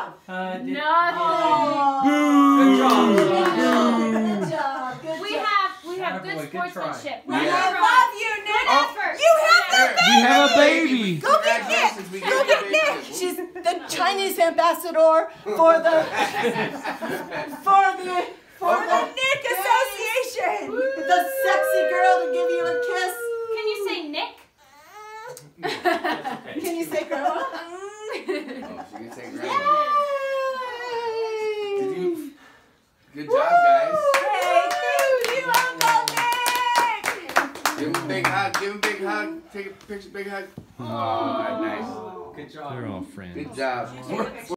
job? Nothing. Good job. Good job. Good We have good sportsmanship. I love you, Nick. Effort. You have We have a baby. Go get Nick. Go get Nick. She's the Chinese ambassador for the Nick Association. The sexy girl to give you a kiss. Can you say Nick? Can you say grandma? Oh, she can say grandma. Yay! Good job, guys. Hey, thank you, Uncle Nick. Give him a big hug. Give him a big hug. Take a picture, big hug. Oh, nice. Good job. They're all friends. Good job.